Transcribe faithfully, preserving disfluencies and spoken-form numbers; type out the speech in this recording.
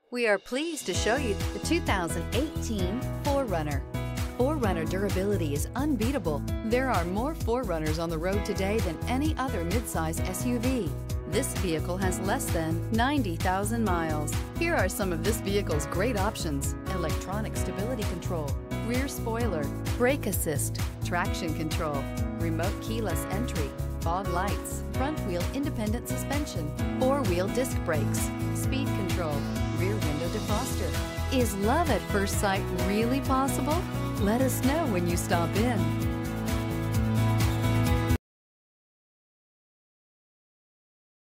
We are pleased to show you the two thousand eighteen four runner. four runner durability is unbeatable. There are more four runners on the road today than any other midsize S U V. This vehicle has less than ninety thousand miles. Here are some of this vehicle's great options: electronic stability control, rear spoiler, brake assist, traction control, remote keyless entry, fog lights, front wheel independent suspension, four-wheel disc brakes, speed control, rear window defroster. Is love at first sight really possible? Let us know when you stop in.